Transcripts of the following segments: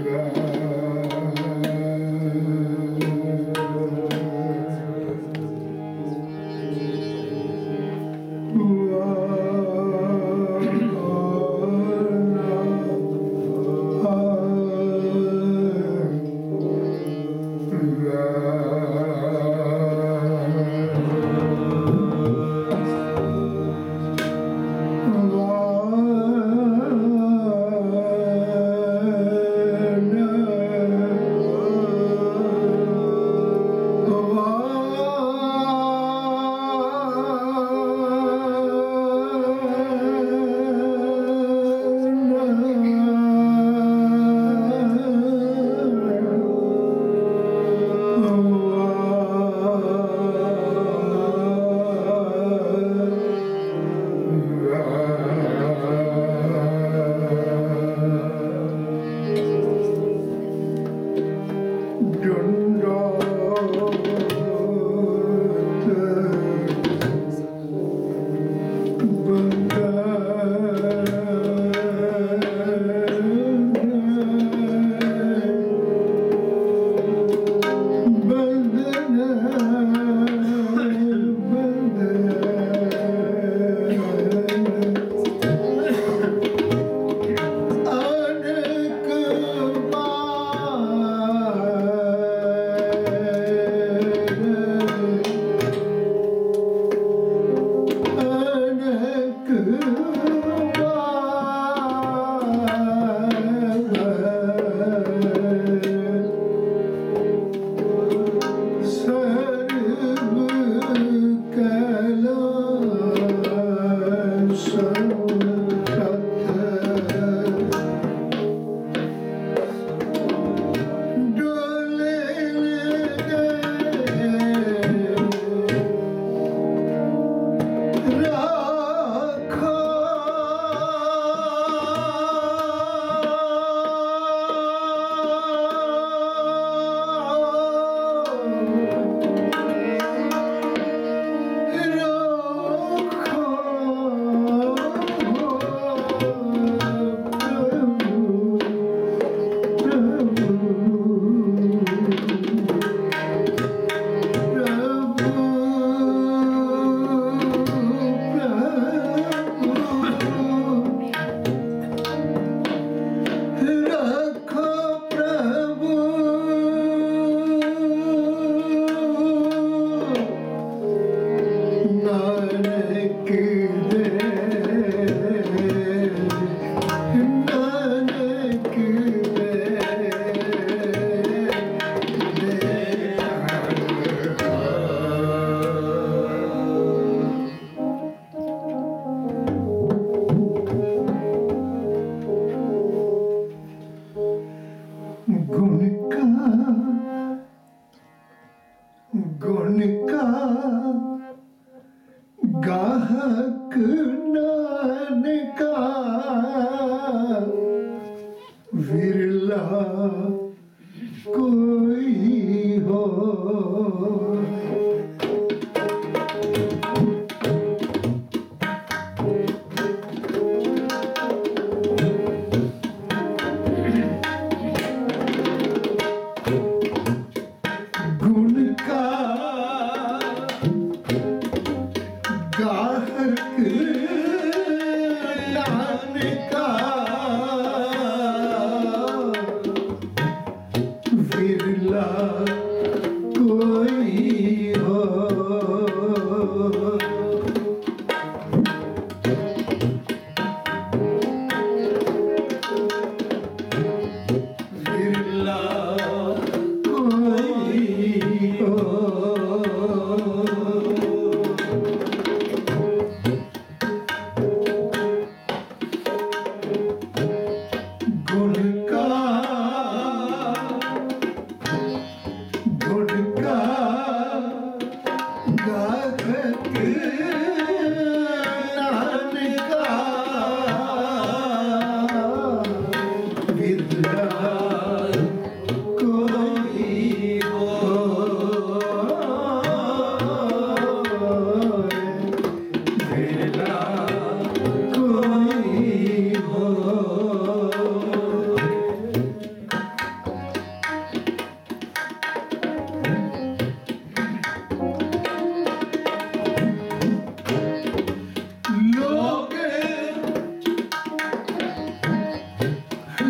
गाहक नानका विरला कोई हो। कोई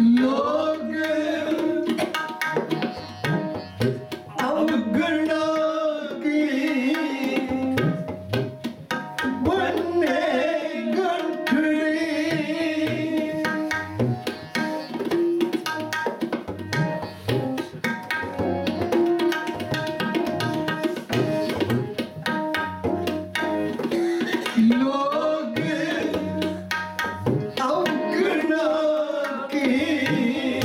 लोग अवगुणा की बने गठरी लोग अवगुणा की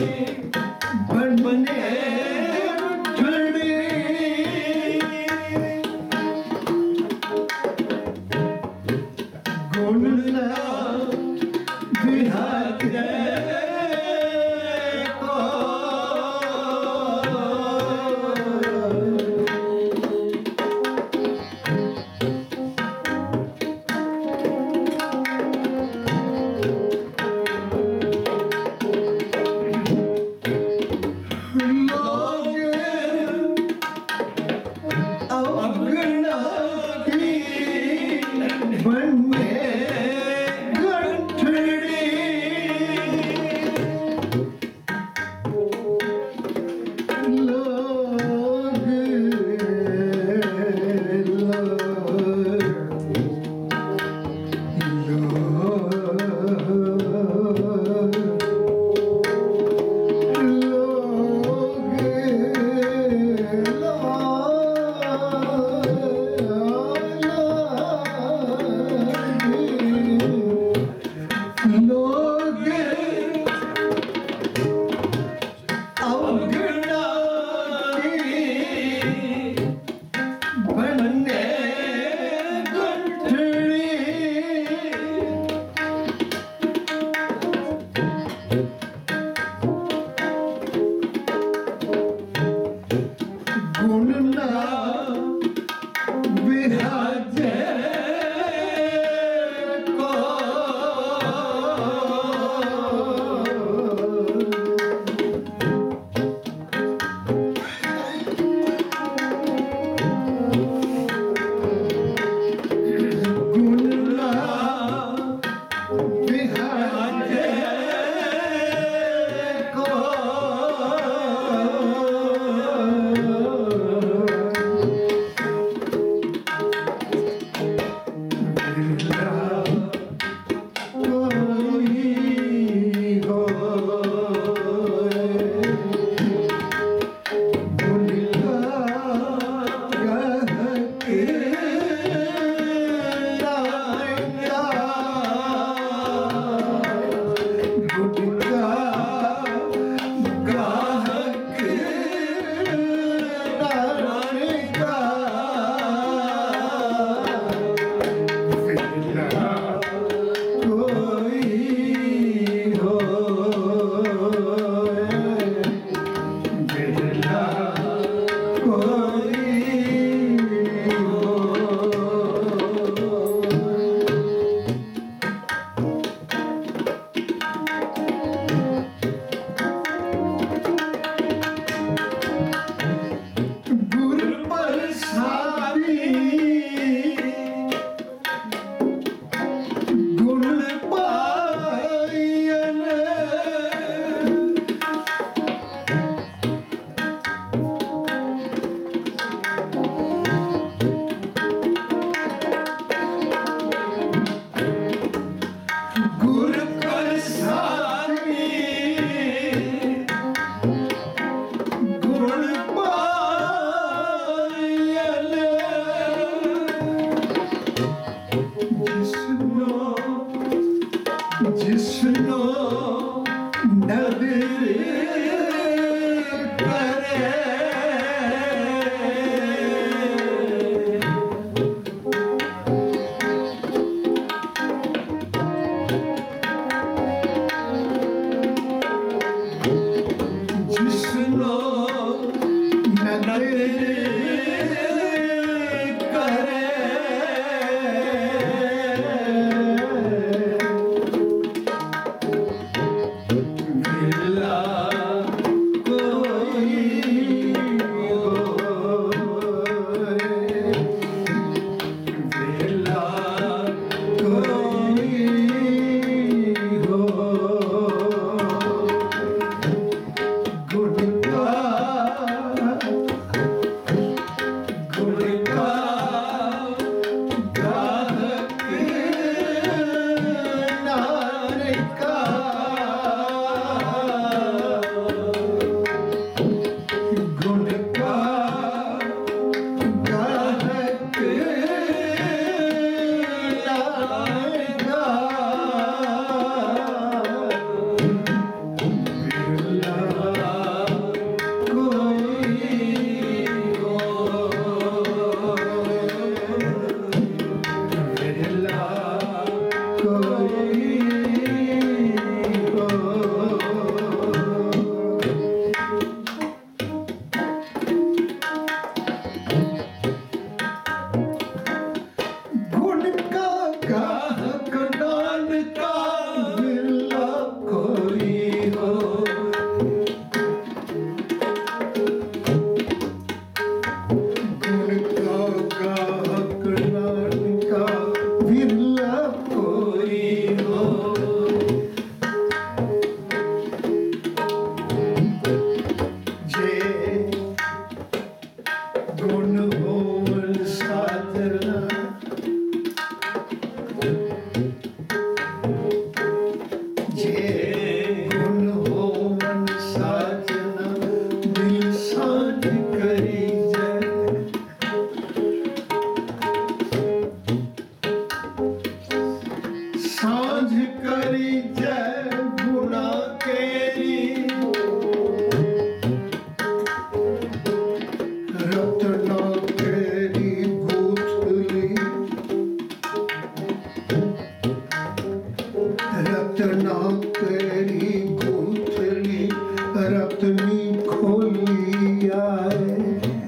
रत्नी खोली आए,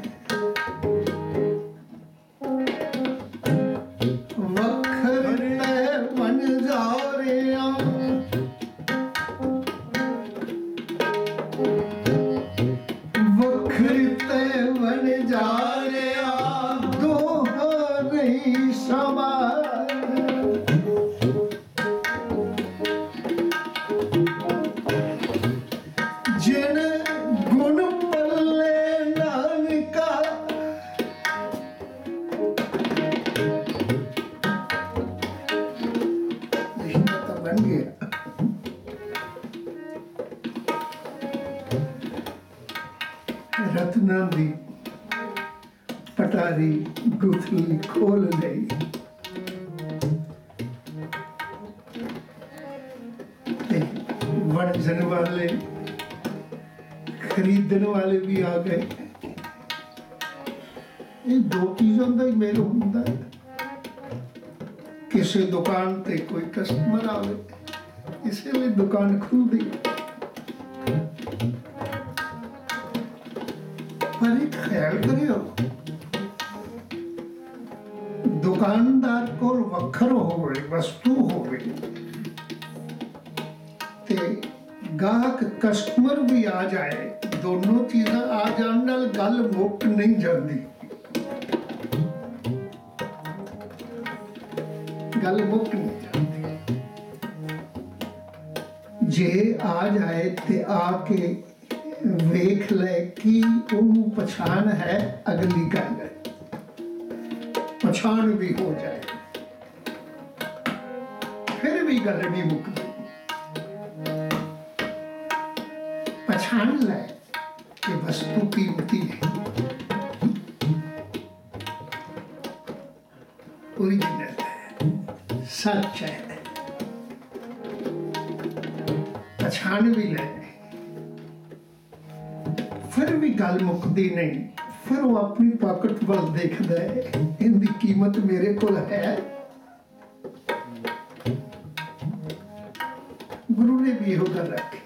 वखर ते बन जा रहा, वखर ते बन जा रहा, दोहा नहीं समा जिन गुण पल्ले नानका, तो बन गया। रत्ना दी पटारी गुथली खोल गई, वणजन वाले खरीदन वाले भी आ गए। ये दो चीजों का ही मेल होता है। किसी दुकान ते कोई कस्टमर आवे, इसलिए दुकान खुलती, पर एक ख्याल करियो, दुकानदार को वखर होवे, वस्तु होवे, ते गाहक कस्टमर भी आ जाए, दोनों चीज़ां आ जाने नाल गल मुक नहीं जाती, गल मुक नहीं जाती। जे आ जाए ते आके वेख ले कि उन्हें पछाण है, अगली गल है, पछाण भी हो जाए, फिर भी गल नहीं मुकती। पछाण ले कि वस्तु कीमती है, ओरिजिनल है, सच है, पछाण भी ले, फिर भी गल मुकती नहीं। फिर वो अपनी पॉकेट वाल देखदा है, इनकी कीमत मेरे को है। गुरु ने भी यह गल रखी,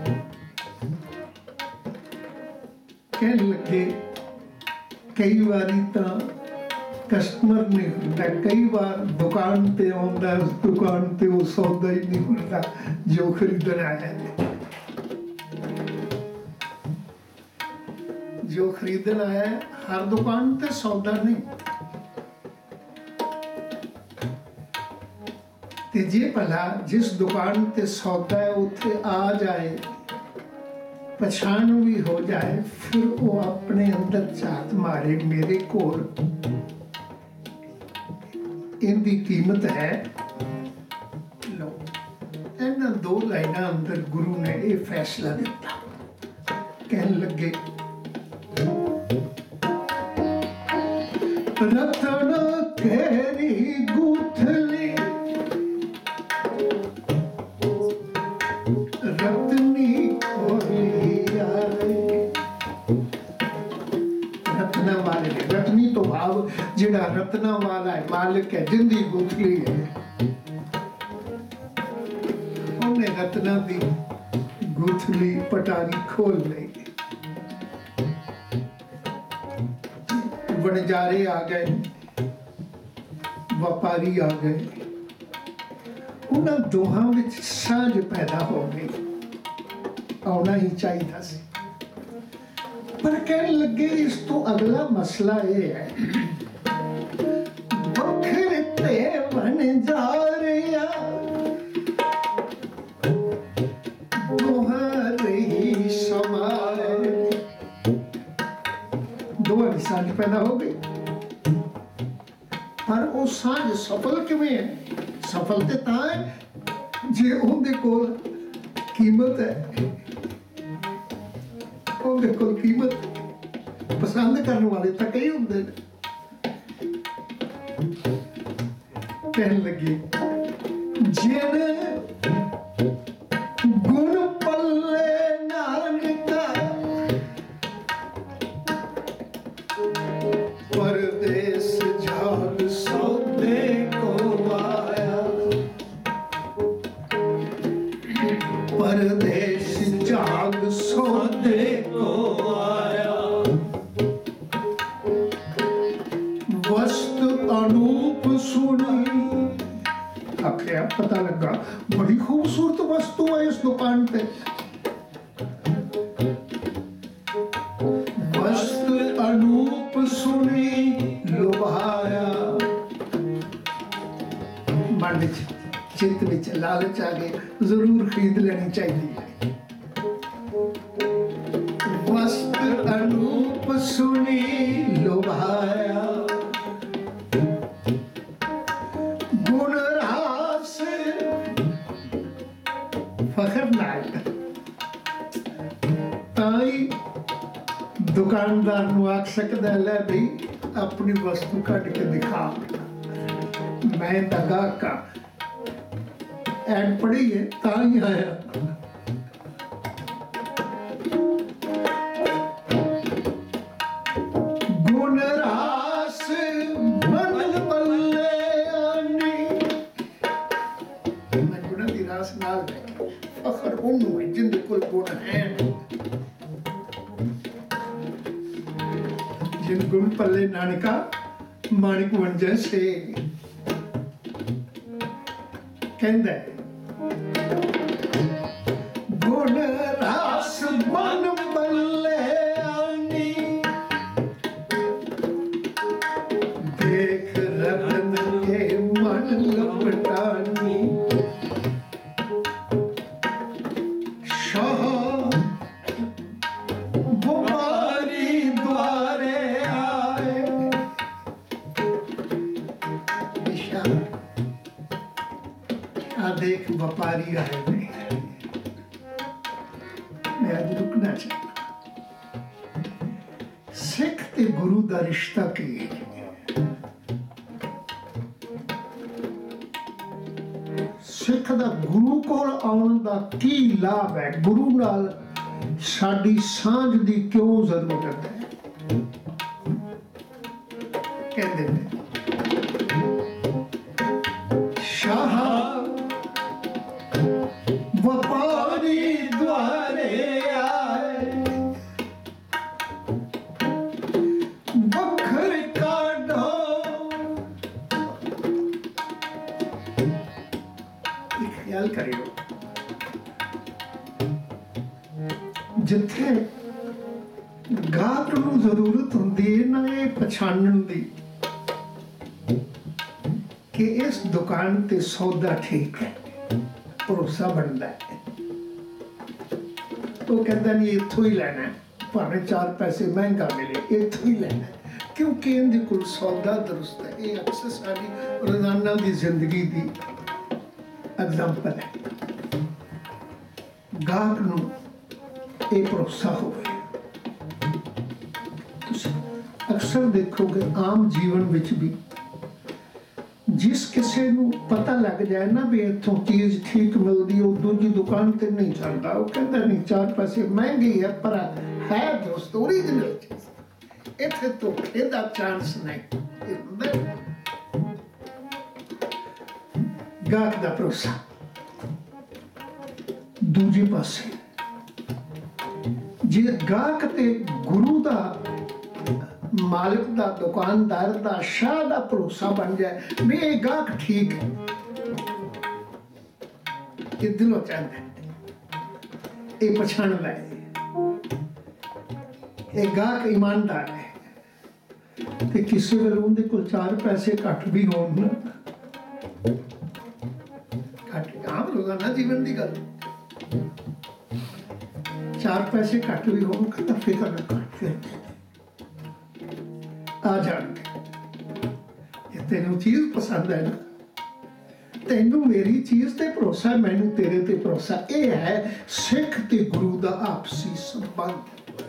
कहने लगे कई बारी तो कस्टमर नहीं होता, कई बार दुकान पे आंदा, उस दुकान पे वो सौदा ही नहीं होता जो खरीदना है, जो खरीदना है हर दुकान पे सौदा नहीं। ते जे भला जिस दुकान पे सौदा है उथे आ जाए, पछाण भी हो जाए, फिर वो अपने अंदर झात मारे, मेरे कोल इनकी कीमत है। लो, इन दो लाइना अंदर गुरु ने ये फैसला दिता, कहने लगे रतन केरी गुथली, रत्नी खोली आए। रत्ना वाले, रत्नी तो भाव जिहड़ा रत्ना वाला है, मालिक है, जिंदी गुथली है, उन्हें रत्ना दी गुथली पटारी खोल ली। वणजारे आ गए, व्यापारी आ गए, उन्होंने दोहां विच साझ पैदा हो गई, आना ही चाहिए सी। पर कहने लगे इस तो अगला मसला ये है, वखर ते बन जा रहा, दोहां रही समाए, दोहां की साझ पैदा हो गई। पर वो साझ सफल किवें है? सफल ते तां है जे उहदे कोल कीमत है, उहदे कोल कीमत, पसंद करने वाले तो कई होंदे ने। कहने लगे जिन गुण पल्ले नानका, परदेस झाग सौदे को आया, परदेस झाग सौदे को आया, वस्तु अनूप सुनी। आखिर पता लगा बड़ी खूबसूरत वस्तु है इस दुकान पे। वस्तु अनूप सुनी लुभाया, मन विच चित्त विच लालच आ गई, जरूर खरीद लेनी चाहिए। वस्तु अनूप सुनी लुभाया, गुण रास फखर नाल ताई दुकानदार नूं आख सकदा ले भी अपनी वस्तु कट के दिखा, मैं दगा का ऐड पढ़ी है ताई आया। गुण रास मन बल्ले आनी, मैं गुण दी रास नाल फखर उन्नू जिंदे कोल गुण है, जिन गुण पल्ले नानका माणिक वंजे से। कहंदा गुण रास मन बल्ले आनी, देख रतन के मन लपटानी। शाह व्यापारी द्वारे आए, देख व्यापारी आए। मैं आज रुकना चाहता। सिख ते गुरु दा रिश्ता की है? सिख दा गुरु कोल आउण दा की लाभ है? गुरु नाल साडी सांझ दी क्यों जरूरत है? कहंदे ने शाह व्यापारी द्वारे आए, बखर काढ़ो। ख्याल करियो, जिथे गाहक नूं जरूरत हुंदी है ना ये पछाणन दी कि इस दुकान ते सौदा ठीक है, भरोसा बनता है, तो कहता नहीं इत्थों ही लेना है, भावें 4 पैसे महंगा मिले इत्थों ही लेना है, क्योंकि इनके कोल सौदा दुरुस्त है। ये अक्सर सारी रोजाना की जिंदगी की एग्जाम्पल है। गाहक नूं ये भरोसा होवे। अक्सर देखोगे आम जीवन विच भी जिस किसी नूं पता लग जाए ना भी इत्थों चीज ठीक मिलती है, दूजी दुकान ते नहीं चलता, वो कहता नहीं 4 पैसे महंगी है पर है दोस्त ओरिजिनल चीज, इत्थे धोखे दा चांस नहीं। गाहक दा भरोसा। दूजे पासे जे गाहक ते गुरु दा, मालिक दा, दुकानदार दा, शाह दा भरोसा बन जाए भी ये गाहक ठीक है, ये दिलों चाहता है, ये पछाण लै, ये गाहक ईमानदार है, ते किसी वेले उहदे कोल 4 पैसे घट भी होण ना, घट आम रोजाना जीवन की गल, 4 पैसे घट भी होण कहता फिक्र ना कर, फिर आ जाएंगे। ये तेनू चीज पसंद है ना, तेनू मेरी चीज ते भरोसा है, मैनू तेरे ते भरोसा। ये है सिख ते गुरु दा आपसी संबंध।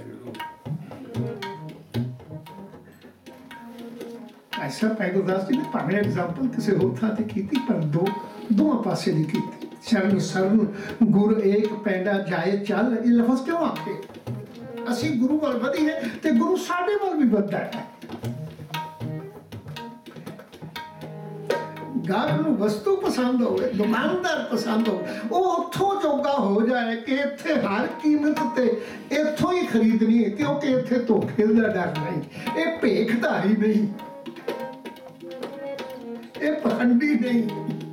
ऐसा पैगुरदास जी ने भावें एग्जाम्पल किसी होर थां ते कीती, पर दोवां पासे दी कीती। शरण शरण गुर एक पैंडा जाए चल, ये लफ्ज क्यों आखे? असी गुरु वाल वधीए ते गुरु साडे वाल भी वधदा है। गाहक नूं वस्तु पसंद हो, दुकानदार पसंद हो, वो उत्थों जोगा हो जाए कि इत्थे हर कीमत ते इत्थों ही खरीदनी है, क्योंकि इत्थे धोखे दा डर नहीं, ये भेखधारी नहीं, ये पाखंडी नहीं,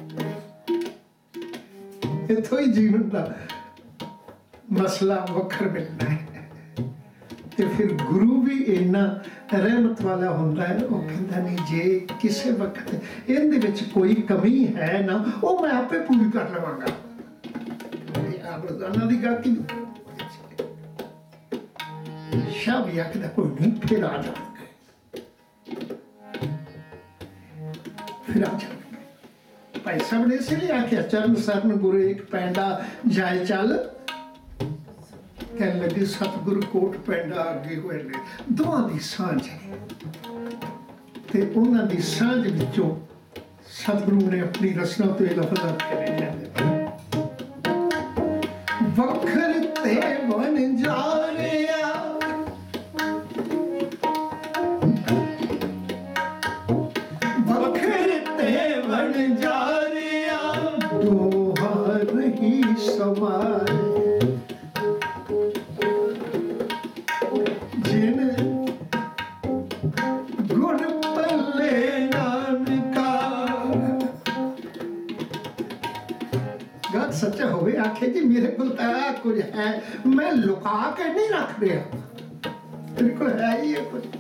इत्थों ही जीवन का मसला वखर मिलना है। तो फिर गुरु भी इन्ना रहमत वाला होता है, वो कहता नहीं जे किसी वक्त इहदे विच कोई कमी है ना, वो मैं आपे पूरी कर लवांगा। आप रोजाना की गाकी शाह भी आखदा कोई नहीं, फिर आ जाएंगे, फिर आ जाएंगे। भाई साहब ने इसलिए आख्या चरण सरन गुरु एक पैंडा जाए चल, कहने लगे सतगुरु कोट पैंडा अगे हुए ने, दोवां दी सांझ ते उन्हां दी सांझ विचों सतगुरु ने अपनी रचना तो ये लफ्ज़ आखे ने, वखर ते बन जा रिया, वखर ते बन जा रिया, दोहा रही सवार, सच्चा होवे आखे जी मेरे को कुछ है, मैं लुका के नहीं रख रहा, मेरे को है ही है कुछ,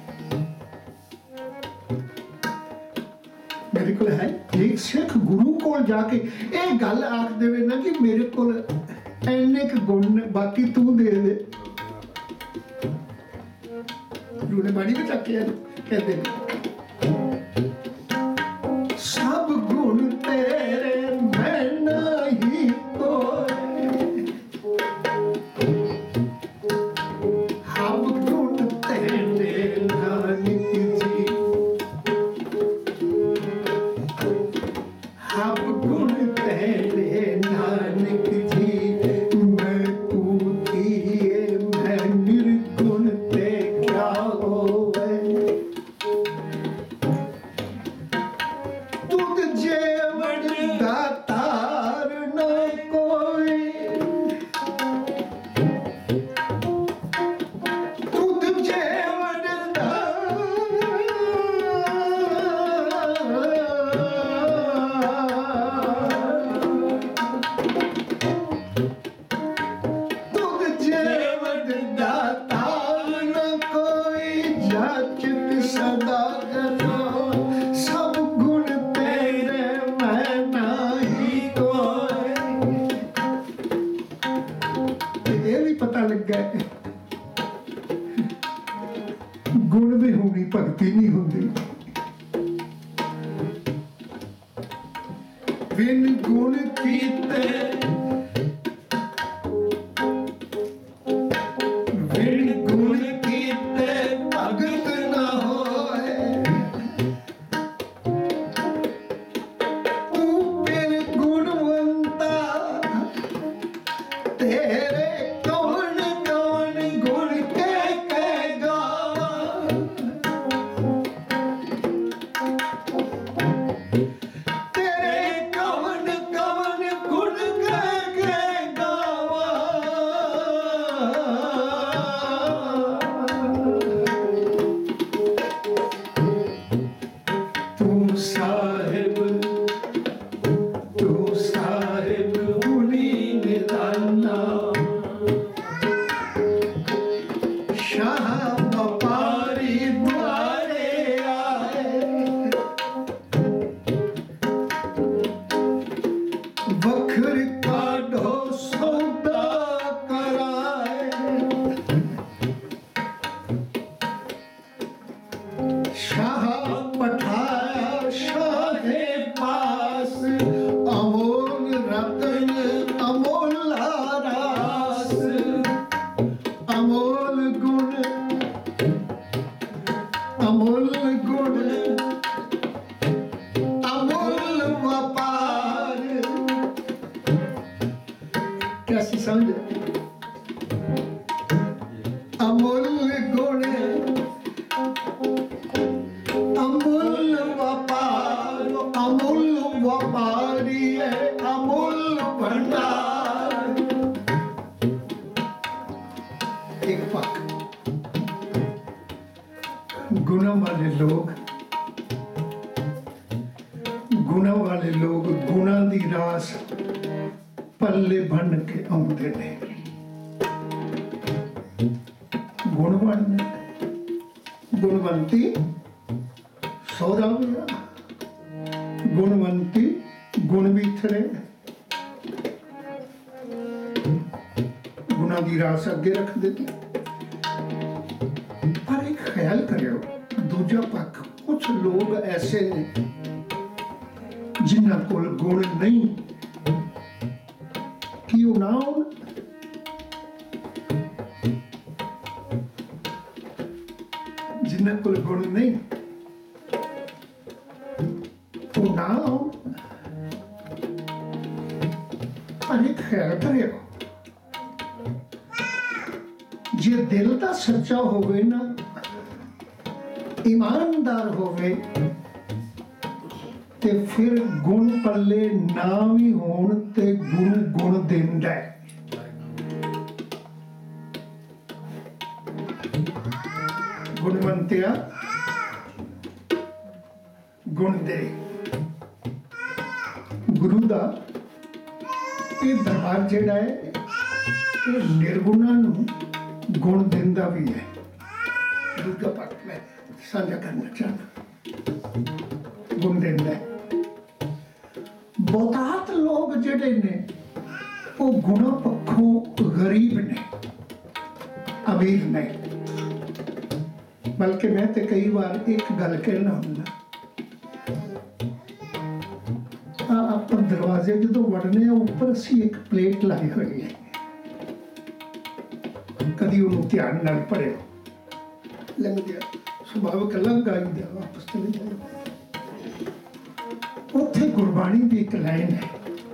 मेरे को है। एक सिख गुरु को जाके ये गल आख देवे ना कि मेरे को इन्ने क गुण ने, बाकी तू दे दे, गुरु ने बाड़ी में आके कहते सब गुण तेरे मैं नहीं कोई, हम गुण तेरे नानक जी, हम गुण तेरे नानक जी, मैं तू दिए मैं निर्गुण ते क्या होवे, गुण भी होनी भगती नहीं होती, बिन गुण कीते बिन गुण कीते भगत ना होए, तू बिन गुणवंता तेरे कौन कौन गुण के गावा, एक पक्ष गुना वाले लोग गुना दी रास पल्ले बन के आउंदे ने। गुणवान गुणवंती सौदा होया, गुणवंती गुण विथरे, गुना की रास अगे रख देते। पर एक ख्याल करो, दूजा पक्ष कुछ लोग ऐसे ने जिन्हां कोल गुण नहीं कि वो ना हो, जिन्हां कोल गुण नहीं वो ना हो। पर एक ख्याल करो, जे दिल का सच्चा होवे ना, ईमानदार होवे, ते फिर गुण पल्ले ना भी होण ते गुरु गुण देंदा है। गुणवंतिया गुण दे। गुरु दा ये दरबार जिहड़ा है ये निर्गुणा नूं गुण देंदा भी है। दूजा पक्ष मैं साझा करना चाहता, गुण देंदा है। बहुतात लोग जिहड़े ने वो गुणा पक्षों गरीब ने, अमीर नहीं। बल्कि मैं तो कई बार एक गल कहना हुंदा, आप दरवाजे जो वड़ने ऊपर असी एक प्लेट लाई हुई है, कदी उन्होंने ध्यान नाल पढ़ियो, लंघदिया सुभाविक लंघ आई दे वापस चले जाओ। उत्थे गुरबाणी की एक लाइन है,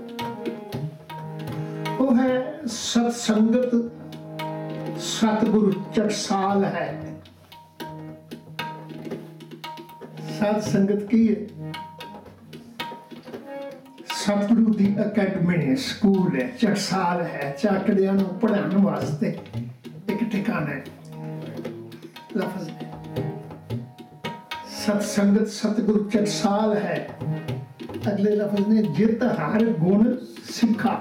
वो है सत्संगत सतगुरु चटसाल है। सत संगत की है, सतगुरु दी अकैडमी है, स्कूल है, चटसाल है, चाकड़ियां नूं पढ़ाने वास्ते एक ठिकाना है। लफ्ज है सत्संगत सतगुरु चटसाल है। अगले लफ्ज ने जित हर गुण सिखा,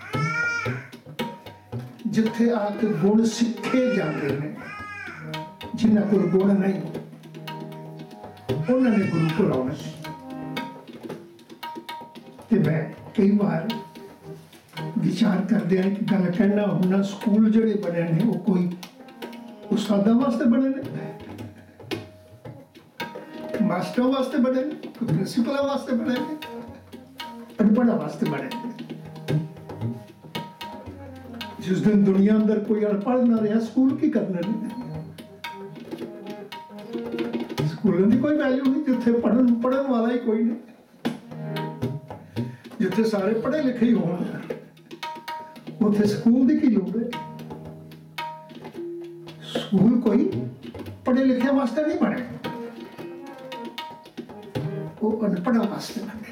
जिथे आके गुण सीखे जाते हैं। जिन्हां कोल गुण नहीं उन्होंने गुरु को लाना। मैं कई बार विचार करते हैं कि गल कहना हुन्ना, स्कूल जिहड़े बने ने वो कोई उस्तादां वास्ते बने ने, मास्टरों वास्ते बने ने, कोई प्रिंसीपलों वास्ते बने ने, अनपढ़ां वास्ते बने ने। जिस दिन दुनिया अंदर कोई अनपढ़ ना रहा, स्कूल की करने ने। स्कूलों की कोई वैल्यू नहीं जिथे पढ़न वाला ही कोई नहीं, जिथे सारे पढ़े लिखे ही होण, उथे स्कूल की लोड़ है। स्कूल कोई पढ़े लिखे वास्ते नहीं बने, वो अनपढ़ा वास्ते बने।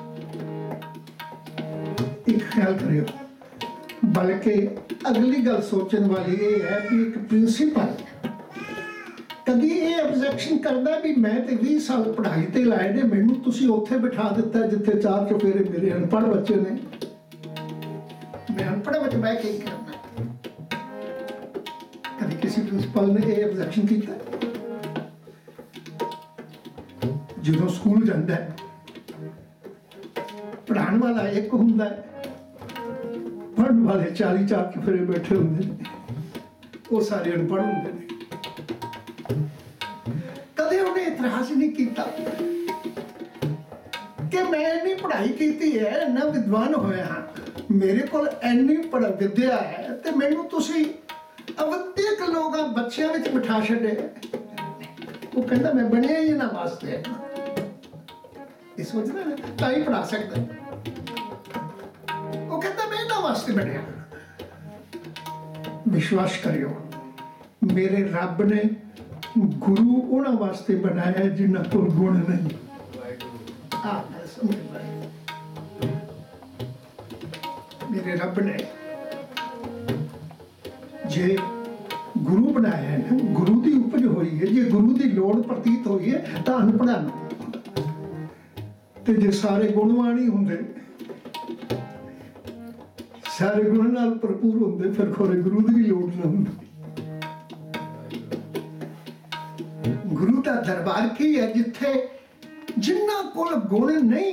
एक ख्याल करियो, बल्कि अगली गल सोचने वाली ये है कि एक प्रिंसीपल कभी ये ऑब्जेक्शन करता भी मैं तो 20 साल पढ़ाई ते लाए ने, मैनू तुसी उत्थे बिठा दिता जिथे 4 चुफेरे मेरे अनपढ़ बच्चे ने, मैं अनपढ़ बच्चे मैं क्या करना। कभी किसी प्रिंसिपल ने ये ऑब्जेक्शन किया? जो स्कूल जाता है पढ़ाने वाला एक हुंदा है, पढ़ने वाले 4 चुफेरे बैठे होंगे, वो सारे अनपढ़ होंगे। इतिहास नहीं किया कि मैं इन्नी पढ़ाई की है, इन्ना विद्वान होया हाँ, मेरे को इन्नी विद्या है, तो मैनू तुसी अवधिक लोग बच्चों में बिठा छड़े। वो कहता मैं बनया ही इन्हां वास्ते, ये सोचना ना तां ही पढ़ा सकता। वो कहता मैं इन्हां वास्ते बनया। विश्वास करियो, मेरे रब ने गुरु उन्हां वास्ते बनाया जिन्हां कोल गुण नहीं। मेरे रब ने जे गुरु बनाया है ना, गुरु की उपज हुई है। जे गुरु की लोड़ प्रतीत हुई है तो अनपढ़ा ना, ते जे सारे गुणवान ही होंगे, सारे गुण नाल भरपूर होंगे, फिर खोरे गुरु की भी लोड़ ना होंगी। गुरु का दरबार की है जिथे जिन्ना कोल गुण नहीं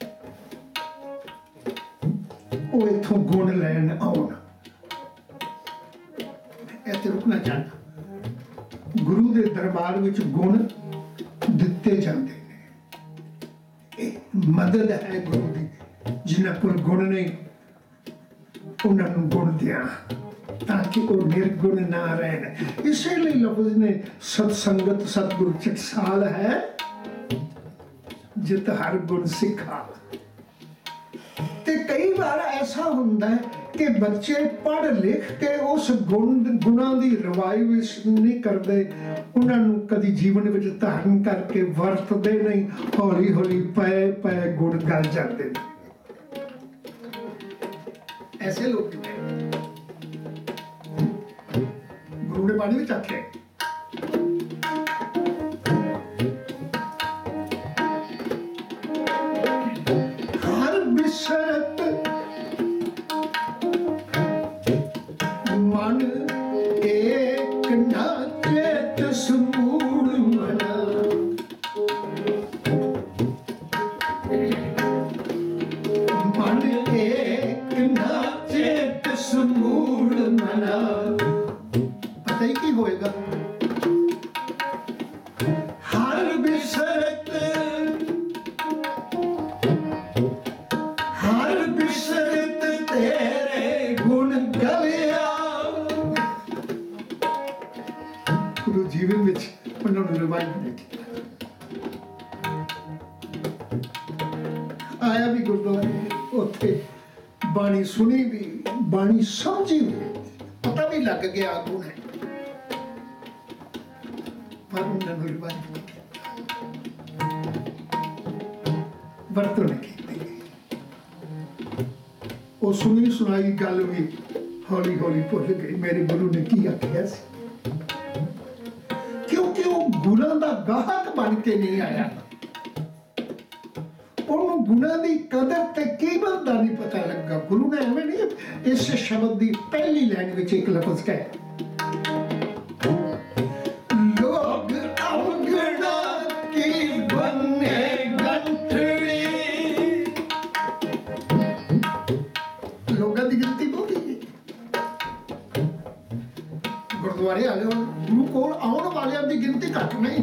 वो इथों गुण लैन आउण। इत्थे रुकना चाहना, गुरु के दरबार विच गुण दिते जाते हैं, मदद है गुरु की। जिन्ना कोल गुण नहीं उन्होंने गुण दिया ताकि वो निर्गुण ना रहन। इसीलिए लफ्ज ने सत्संगत सतगुरु टकसाल है, जित हर गुण सिखा। ते कई बार ऐसा होता है कि बच्चे पढ़ लिख के उस गुणा की रिवाइज नहीं करते, उन्होंने कभी जीवन में धारण करके वरतते नहीं, हौली हौली पै पै गुण गल जाते हैं। ऐसे लोग गुरु ने बाणी में आखे हर बिसरत मन एक ना चेत समूढ़ मना। मन एक ना चेत समूढ़ मना। पता ही की होएगा। हर बिसरत तेरे गुण गलिया। गुरु जीवन विच उन्होंने रिवाइव नहीं किया। आया भी गुरुद्वारे, उत्थे बाणी सुनी भी, बाणी समझी भी, पता भी लग गया गुण है, पर उन्होंने रिवाइव नहीं किया, वरतों नहीं की। वो सुनी सुनाई गल भी हौली हौली भुल गई, मेरे गुरु ने की आखिया सी, क्योंकि वो गुणां दा गाहक बन के नहीं आया। उन्होंने गुणां दी कदर ते कीमत दा नहीं पता लगा। गुरु ने एवं नहीं इस शब्द दी पहली लाइन विच एक लफ्ज कहा, लोग अवगुणा की बने गंठड़ी। लोगों की गिनती बहुत ही गुरुद्वारे वाले गुरु को आने वाले की गिनती घट नहीं,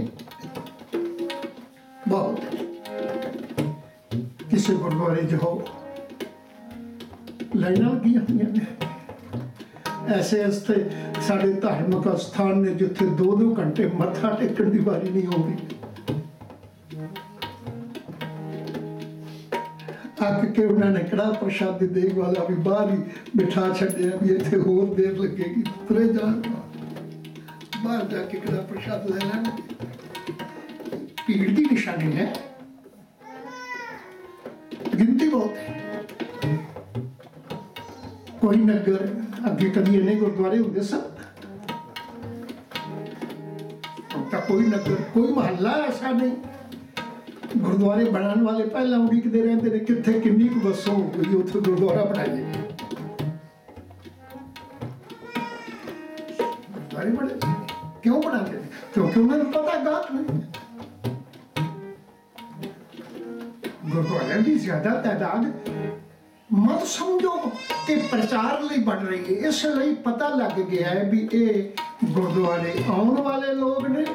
बहुत है। किसी गुरुद्वारे जो लाइना लगी हुई ने, ऐसे ऐसे साढ़े धार्मिक स्थान ने जिथे 2-2 घंटे मत्था टेकन की बारी नहीं होती। अक के उन्होंने कड़ा प्रसाद की देख वाला भी बाहर ही बिठा छड़िया भी इतने होर देर लगेगी, तुरे जान बाहर जाके कड़ा प्रसाद ले लेना। भीड़ की निशानी है, गिनती बहुत है। कोई नगर अगे कभी इन्ने गुरुद्वारे होंगे सब, कोई नगर कोई महल्ला ऐसा नहीं। गुरुद्वारे बनाने वाले पहला उड़ीकते रहते हैं कितने किन्नी को बस हो गई उसे गुरुद्वारा बनाइए। गुरुद्वारे बने क्यों बनाते हैं? क्योंकि उन्हें पता गाहक नहीं। गुरुद्वारे की ज्यादा तादाद मत समझो कि प्रचार लिए बन रही है, इसलिए पता लग गया है भी ये गुरुद्वारे आने वाले लोग ने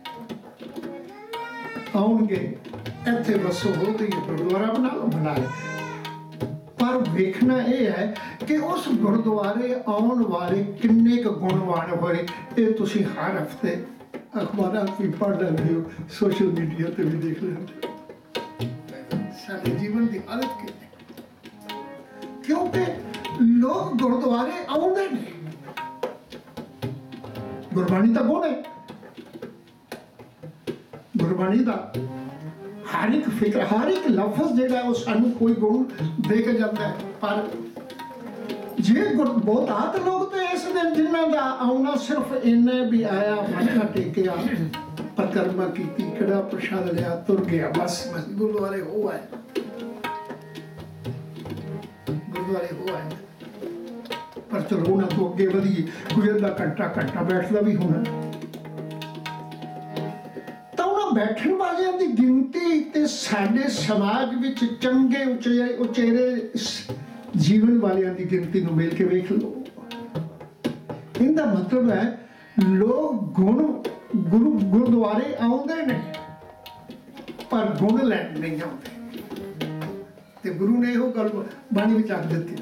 आउणगे इत्थे बसो हो तो ये गुरुद्वारा बना लो, बना ले। पर देखना यह है कि उस गुरुद्वारे आने वाले किन्ने क गुणवान होए, ये तुसीं हर हफ्ते अखबारां भी पढ़ लेंदे हो, सोशल मीडिया ते भी देख लेंदे हो। साडे जीवन की हालत की है, क्योंकि लोग गुरुद्वारे आउंदे नहीं। गुरबाणी का गुण है, गुरबाणी का हर एक फिक्र हर एक लफ्ज जो है सानू कोई गुण दे के जाता है। पर जे बहुतात लोग तो इस दिन जिन्हों का आना सिर्फ इन्ना भी आया, मत्था टेकिया, परिक्रमा की, कड़ा प्रसाद लिया, तुर गया, बस बस गुरुद्वारे हो आए, गुरुद्वारे हो आए। पर चलो उन्होंने तो अगे वधिए, कोई अद्धा घंटा घंटा बैठता भी होना। तो उन्होंने बैठन वालियां दी गिनती ते साडे समाज विच चंगे उचेरे जीवन वालियां दी गिनती नूं मिल के वेख लो। इनका मतलब है लोग गुण गुरुद्वारे आउंदे ने पर गुण लैन नहीं आउंदे। ते गुरु ने इहो गल बाणी विच आख दित्ती,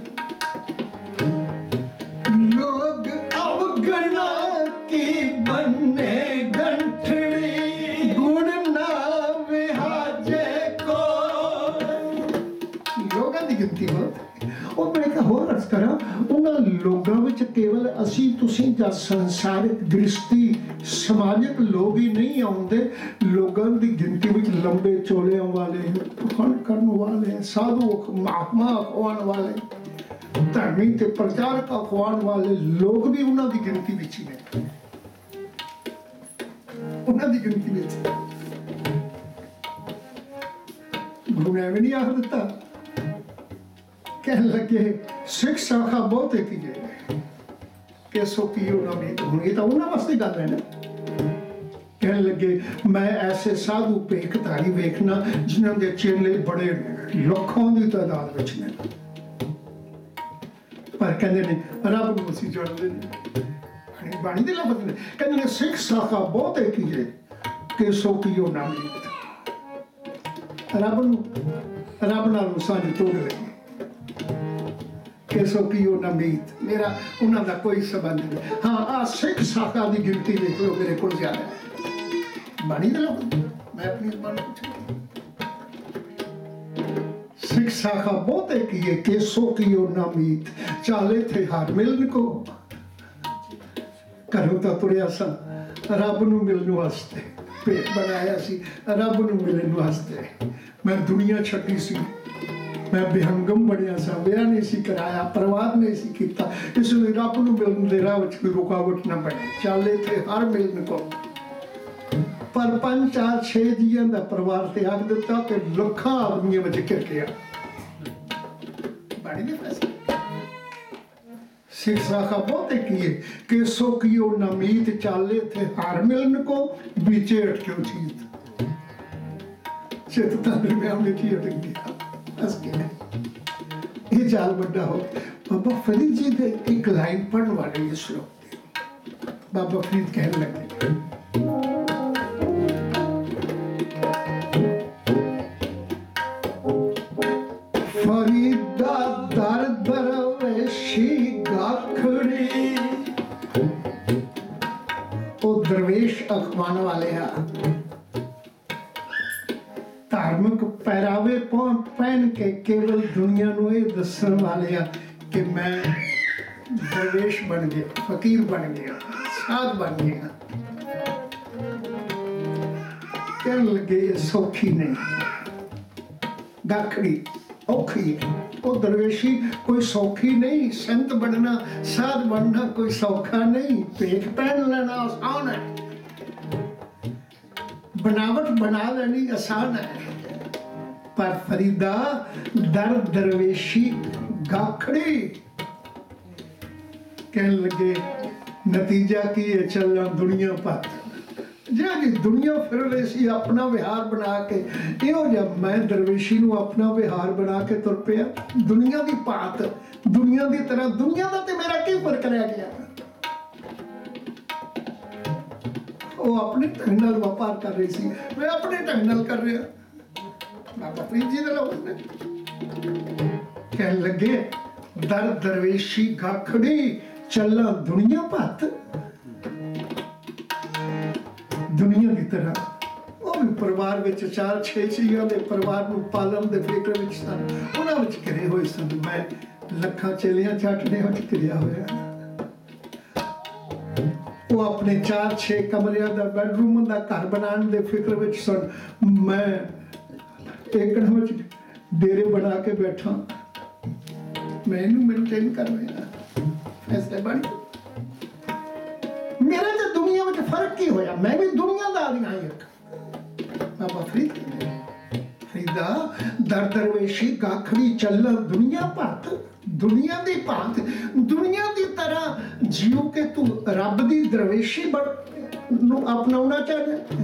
लोग अवगणा की बन्ने गंठड़ी, गुण ना विहाजे को। लोगों की गिनती बहुत। और मैं एक होर अर्ज करा, उन्होंने लोगों में केवल असी तुसी या संसारिक दृष्टि समाजिक लोग ही नहीं आउंदे, लोगों की गिनती में लंबे चोलियों वाले, फन करने वाले, साधु महात्मा अखवान वाले, धर्मी ते प्रचारक अखवान वाले लोग भी उन्होंने गिनती में ही ने, उन्होंने गिनती में। गुरु ने नहीं आख दिता, कहने लगे सिख शाखा बहुत एक ही है कि सो पियो ना मीत। हुण ये तो उन्हां वास्ते गल है ना। कहने लगे मैं ऐसे साधु भेखधारी वेखना जिन्हां दे चेले बड़े लाखों की तादाद विच ने, पर कहंदे ने रब नूं असीं जाणदे नहीं। बाणी दे लफ्ज़ ने, कहंदे ने सिख शाखा बहुत एक ही है कि सो पियो ना मीत। रब नाल सांझ तोड़ लई कि सो पियो ना मीत, मेरा उन्हां दा कोई संबंध नहीं। हाँ आ सिख शाखा की गिनती देख लो मेरे को ज्यादा है। बाणी दे लफ्ज़ मैं अपनी ज़बान पूछी, सिख शाखा बहुत एक ही है कि सो पियो ना मीत, चाले थे हार मिलन को। घरों तो तुरिया सा रब नूं मिलण वास्ते, पेट बनाया सी रब नूं मिलण वास्ते। मैं दुनिया छड्डी सी, मैं बेहंगम बनिया सा, विआह नहीं सी कराया, परवाह नहीं सी कीता, इसलिए रब नूं मिलण दे राह विच कोई रुकावट ना बने। चाले थे हर मिलन को, पर 5 4 6 जियां दा परिवार त्याग दिता ते लखां आदमियां विच घिर गया। बाणी दे फैसले सिख शाखा बहुत एक ही है कि सो कियो ना मीत, चाले थे हार मिलन को, बीचे अटक्यो जीत। चित तांडे में की अटक गया, हंस के ये जाल बड़ा हो। बाबा फरीद जी दे एक लाइन पढ़ने वाले ये श्लोक, बाबा फरीद कहने लगे, फरीदा दर दरवेशी गाखड़ी। ओ दरवेश अखवान वाले हा, धार्मिक पहरावे पहन के केवल दुनिया नूं ये दस्सण वाले आ कि मैं दरवेश बन गया, फकीर बन गया, साध बन गया। कहने लगे ये सौखी नहीं, गाखड़ी औखी है। वो दरवेशी कोई सौखी नहीं, संत बनना साध बनना कोई सौखा नहीं, भेख पहन लेना आसान है, बनावट बना लेनी आसान है, पर फरीदा दर दरवेशी गाखड़ी। कहने लगे नतीजा की है, चलना दुनिया पर जी दुनिया फिर रही सी अपना विहार बना के, इहो जब मैं दरवेशी नूं अपना विहार बना के तुर पिया। दुनिया की पात, दुनिया की तरह, दुनिया का तो मेरा की फर्क रह गया। वो अपने ढंग नाल व्यापार कर रही सी, मैं अपने ढंग नाल कर रहा। बाबा फरीद जी ने कहने लगे दर दरवेशी गाखड़ी, चलना दुनिया पत। दुनिया की तरह वो भी परिवार में 4 6 चीज़ों के परिवार को पालन के फिक्र में सन, उन्होंने घिरे हुए सन। मैं लखां चेलियां छाटने घिरिया होया। वो अपने 4 6 कमरिया का बैडरूम का घर बनाने के फिक्र में सन। मैं एक डेरे बना के बैठा, मैं इनू मेनटेन कर रहा। फैसले बन मेरे तो दुनिया में फर्क की होया, मैं भी दुनियादार ही हाँ। एक बाबा फरीद फरीदा दर दरवेशी गाखड़ी चल दुनिया भात, दुनिया दी भात, दुनिया की तरह जीव के तू रब दी दरवेशी अपनाना चाहता।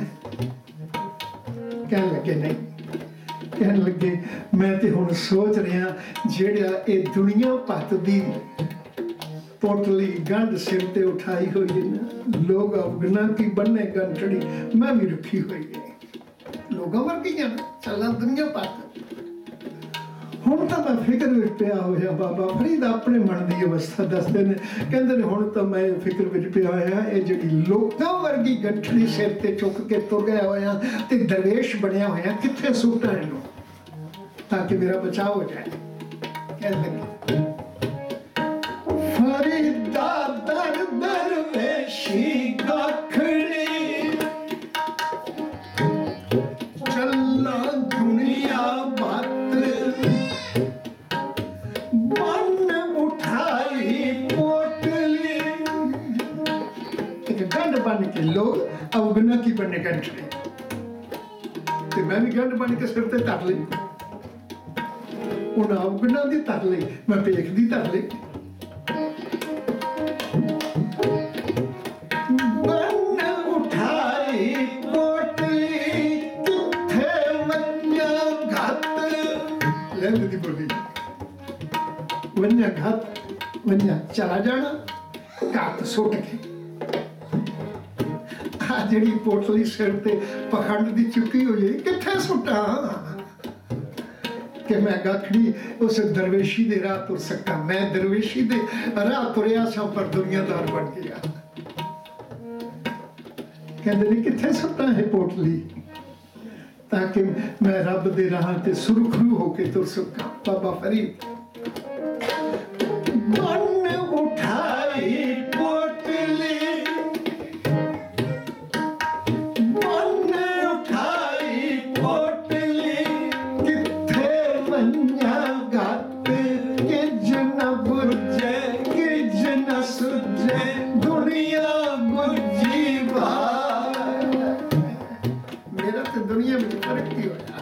कहने लगे नहीं, कहने लगे मैं तो हुण सोच रहा जेड़ा ये दुनिया भत दी पोटली गंढ सिर ते उठाई हुई है ना, लोग अवगना की बन्ने गंठड़ी मैं भी रखी हुई है, लोगों वर्गी है ना, चलना दुनिया भत। हुण तो मैं फिक्र विच पिया होया, बाबा फरीद अपने मन की अवस्था दसदे ने, कहंदे ने हुण तो मैं फिक्र विच पिया होया, ये जिहड़ी लोकां वर्गी गंठड़ी सिर ते चुक के तुर गया होया ते दरवेश बनया होया, कित्थे सुट्टां इहनूं ताकि मेरा बचाव हो जाए। कहने लगे फरीदा दर दरवेशी गाखड़ी चलना दुनिया भत, बन उठाई पोटली। एक गंढ बन के लोग अवगना की बने गंठड़ी, ते मैं भी गंढ बन के सिर ते धर ली, उन्हें अवगना दी धर ली, मैं पेख दी धर ली। बन उठाई पोटली किथे वन्या घत, लैंद दी बोली वन्या घत, वन्या चला जाना घत सुट के। आ जिहड़ी पोटली सिर ते पखंड दी चुकी हुई है, किथे सुटा कि मैं गाखड़ी उस दरवेशी दे राह तुर सका, मैं दरवेशी दे राह तुरिया सा पर दुनियादार बन गया। कहते नहीं किथे सुटा है पोटली ताकि मैं रब दे राह ते सुरखरू होके तुर सका। बाबा फरीद बन उठाई पोटली, बन उठाई पोटली किथे वन्या घत, किज न बुझे किज न सुझे दुनिया गुजी भार। मेरा तो दुनिया में फर्क ही होया।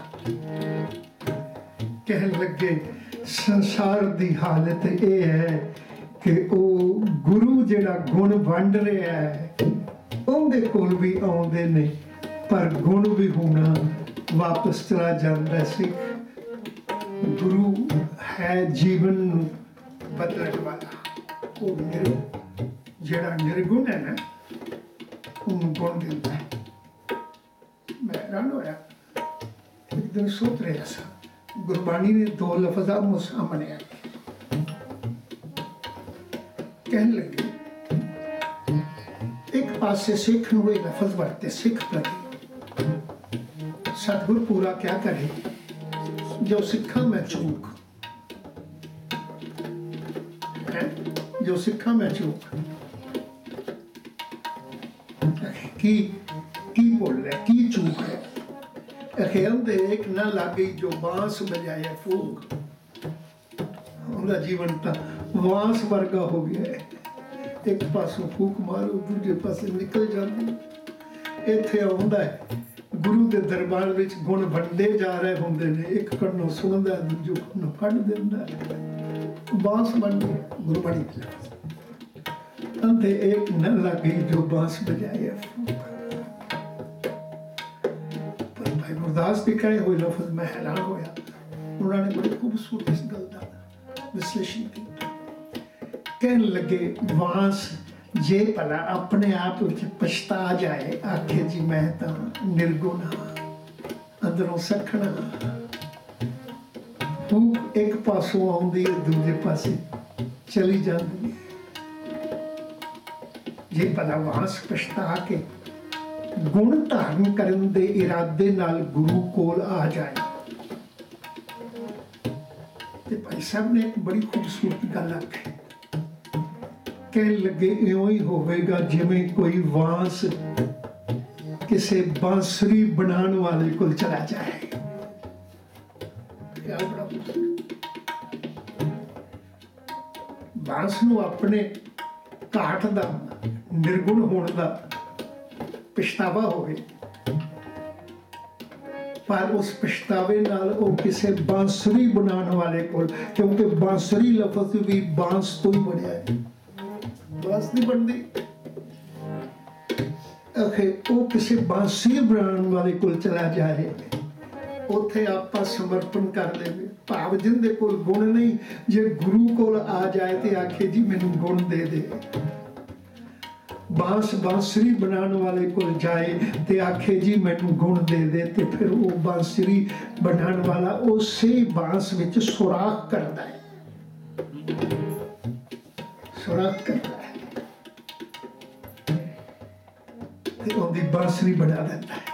कहने लगे संसार दी हालत ये है कि वो गुरु जेड़ा गुण वंड रहा है उनके कोल भी आउंदे ने, पर गुण भी होना वापस चला जाता। सिख गुरु है जीवन बदलने वाला, वो जेड़ा निर्गुण है ना उन्हें गुण देता है। मैं हैरान होया, एक दिन सोच रहा था गुरबाणी ने दो लफ्ज़ मुझ सामने आए। कहने लगे एक पासे सिख नूं ये लफ्ज़ वरते सिख प्रति, सतगुर पूरा क्या करे जो सिखा मैं चूक है, जो सिखा मैं चूक की बोल रहा है, की चूक है। अखेल दे एक न लागी जो बांस बजाए फूक, उनका जीवन तो बांस वर्गा हो गया है। एक पासों फूक मारो दूजे पासे निकल जाती। इत्थे आउंदा है गुरु के दरबार विच गुण वंडे जा रहे होंदे ने, एक कन्नों सुनदा दूजे कन्नों फड़ दिंदा, बांस बन गया गुरबाणी के लफ्ज़। अंधे एक न लागी जो बांस बजाए फूक। गुरदास भी कहे हुए लफ्ज़ मैं हैरान होया, उन्होंने बड़ी खूबसूरत इस गल का विश्लेषण किया। कहने लगे बांस जे भला अपने आप पछता जाए, आखे जी मैं तो निर्गुण हाँ, अंदरों सखना। फूक एक पासों आउंदी है दूजे पासे चली जाती है। जे भला बांस पछता के गुण धारण करन दे इरादे नाल गुरु कोल आ जाए। ते भाई साहब ने एक बड़ी खूबसूरत गल आखी, कहने लगे इउं ही होवेगा जिवें कोई बांस किसी बांसुरी बनाने वाले कोल चला जाए। बांस नूं अपने घाट दा निर्गुण होने का पछतावा होवे, पर उस पछतावे नाल वो किसी बांसुरी बनाने वाले को, क्योंकि बांसुरी लफज भी बांस तो ही बनया है, बांस नहीं बनती, वो किसी बांसुरी बनाने वाले को चला जाए, उत्थे आपां समर्पण कर देवे। भाव जिंदे कोल गुण नहीं, जे गुरु कोल आ जाए तो आखे जी मैनू गुण दे दे। बांसुरी बनाने वाले को जाए तो आखे जी मैनू गुण दे दे, तो फिर वो बांसुरी बनाने वाला उसे बांस विच सुराख करता है, सुराख करता है, तो उनकी बांसुरी बना देता है,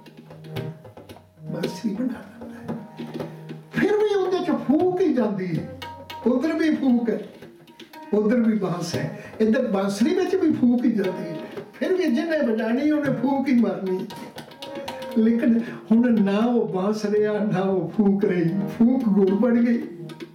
बांसुरी बना देता है। फिर भी उहदे च फूक ही जाती है, उधर भी फूक है, उधर भी बांस है, इधर बांसुरी में भी फूक ही जाती है, फिर भी जिन्हें बजानी उन्हें फूक ही मारनी। लेकिन हुण ना वो बांस रहा ना वो फूक रही, फूक गुड़ बन गई,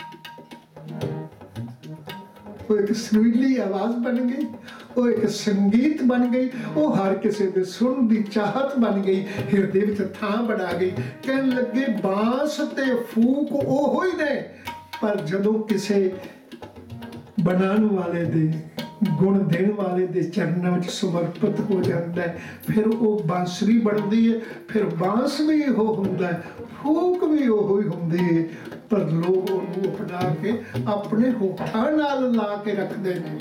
वो एक सुरीली आवाज बन गई, वो एक संगीत बन गई, वो हर किसी दे सुन दी चाहत बन गई, हिरदे विच थां बना गई। कहन लगे बांस ते फूक ओहो ही ने, पर जदों किसे बनाने वाले दे गुण देने वाले दे चरणों में समर्पित हो जाता है, फिर वो बांसुरी बनती है, फिर बांस भी हो होंदा है, फूक भी ओहो ही होंदी है, पर लोग उन्हें अपना के अपने होठां नाल ला के रखते हैं।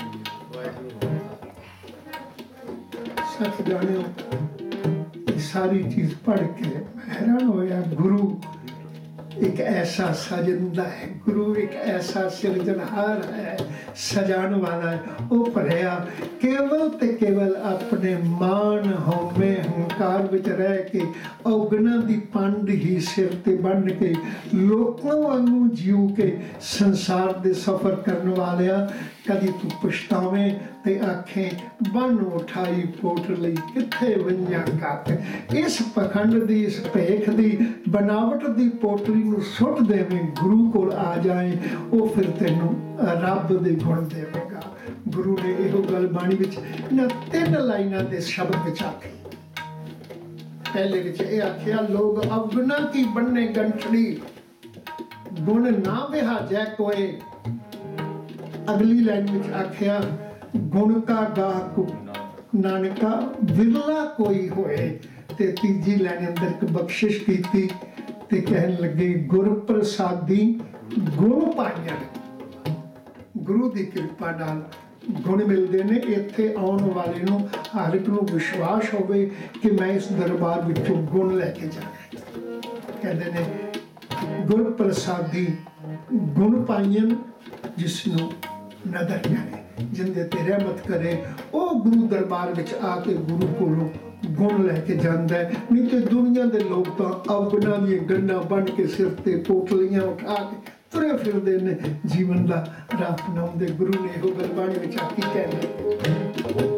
सच जानियो, सारी चीज पढ़ के हैरान होया, गुरु एक ऐसा सजंदा है, गुरु एक ऐसा सिरजनहार है, सजाने वाला है। वो भरिया केवल ते केवल अपने मान हौमे हंकार विच रह के औगना दी पंड ही सिर ते बन के लोकां वांगू जीव के संसार दे सफर करने वालिया, कदी तू पछतावे ते आखें बन उठाई पोट लई किथे वंजा कत। इस पखंड दी, इस भेख दी, बनावट दी पोटली नूं सुट देवें, गुरु कोल आ जाए, वो फिर तेनू रब दे गुण देवेगा। गुरु ने इहो गल बाणी विच इन्हां 3 लाइनां दे शब्द विच आखी। पहले विच ये आखिया, लोग अवगुना की बन्ने गंठड़ी, गुण ना विहाजै कोई। अगली लाइन में आखिया, गुण का गाहक नानका विरला कोई होए। ते तीजी लाइन अंदर एक बख्शिश की थी, ते कहन लगे गुर प्रसादी गुण पाइया। गुरु की कृपा नाल गुण मिलते हैं। इत्थे आने वाले नूं हर एक नूं विश्वास होवे कि मैं इस दरबार विचों गुण लैके जाना। कहते ने गुर प्रसादी गुण पाइयन, जिसनों नदर करे, जिंदे ते रहमत करे, वो गुरु दरबार विच आके गुरु कोलों गुण लैके जाता है। नहीं तो दुनिया के लोग तो अवगुणा दी गंढां बन के सिर ते पोटलियां उठा के तुरे फिरदे ने, जीवन का राह अपनाउंदे। गुरु ने इहो गल बाणी विच आखी, कहंदे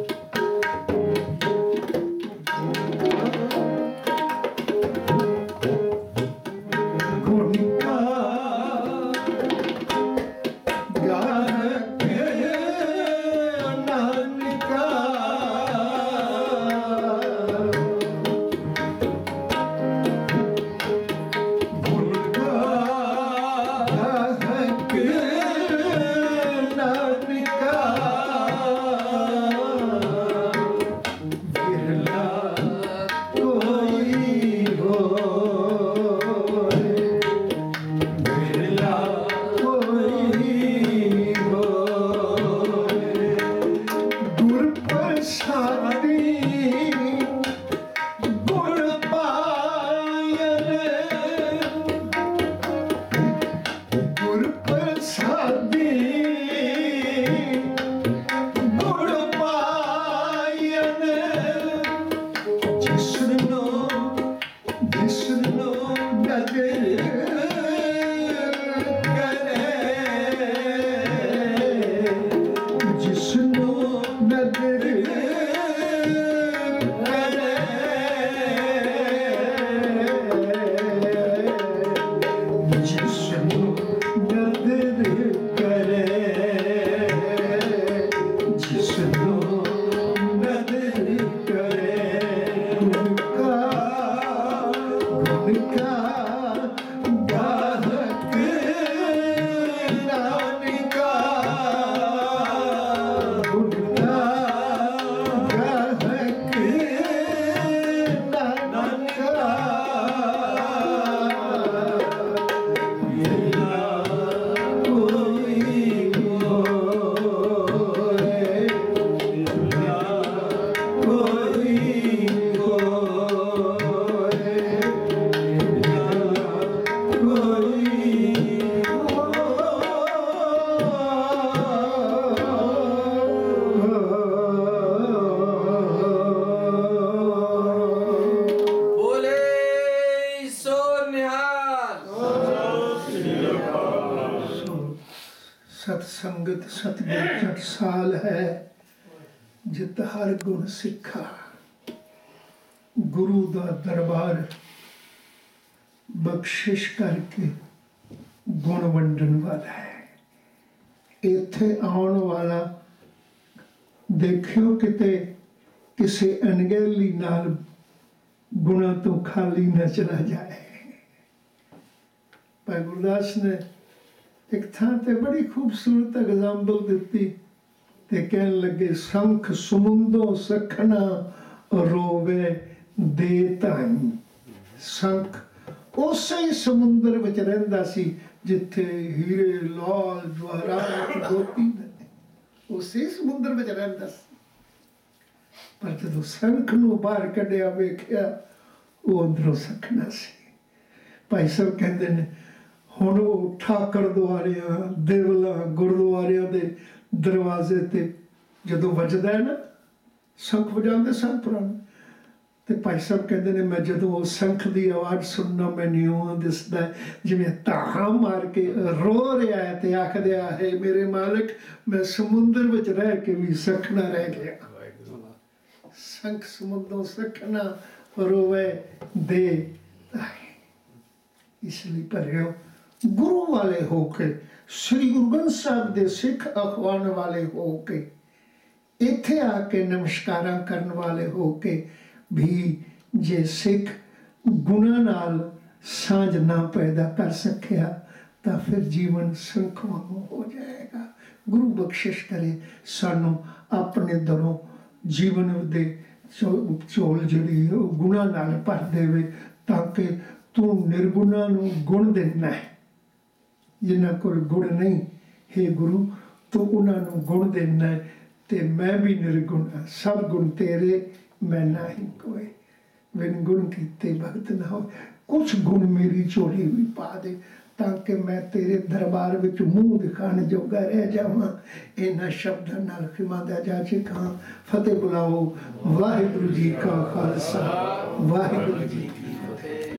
संगत सतगुर टकसाल है, जित हर गुण सिखा। गुरु दा दरबार बख्शिश करके गुण वंडन वाला है। इत्थे आउण वाला देखियो किते किसी अनगहली नाल गुणा तो खाली न चला जाए। भाई गुरदास ने एक थां ते बड़ी खूबसूरत एग्जाम्पल दिती ते कहन लगे, संख समुंदों सखना रोवे दे ताई। संख उसे ही समुंदर विच रहिंदा सी जिथे हीरे लाल जवाहरात मोती ने, उसे समुंदर विच रहिंदा सी। पर जदों संख नूं बाहर कढिया वेखिया, वो अंदरों सखना सी। भाई साहब कहंदे ने हुण वो ठाकर द्वारियां देवलां गुरुद्वारियां दे दरवाजे ते जदों वजदा है ना, शंख वजांदे सन पुराने, ते भाई साहब कहंदे ने मैं जदों वो शंख दी आवाज़ सुनना मैनूं इउं दिसदा है जिवें धाहां मार के रो रिहा है ते आखदिया है मेरे मालिक मैं समुंदर विच रह के भी सखना रह गया। शंख समुंदों सखना रोवे दे ताई। इसलिए भरियो गुरु वाले होके, श्री गुरु ग्रंथ साहब दे सिख अखवाण वाले होके, इत्थे आके नमस्कारां करन वाले होके भी जे सिख गुणा नाल सांझ ना पैदा कर सकिया तो फिर जीवन संख वांगू हो जाएगा। गुरु बख्शिश करे सानू अपने दरों जीवन दे झोल जिहड़ी गुणा नाल भर देवे, ताकि तू निर्गुणा नूं गुण देना है। जिन्हां कोल गुण नहीं, हे गुरु तू उन्हां नूं गुण देना है, ते मैं भी निर्गुण हाँ, सब गुण तेरे मैं नाही कोई। बिन गुण कीते भगत ना हो। कुछ गुण मेरी झोली भी पा दे, ताकि मैं तेरे दरबार विच मूँह दिखाने जोगा रह जावां। इन्हां शब्दां नाल खिमा दा जाचे खां। फतेह बुलाओ। वाहिगुरू जी का खालसा, वाहिगुरू जी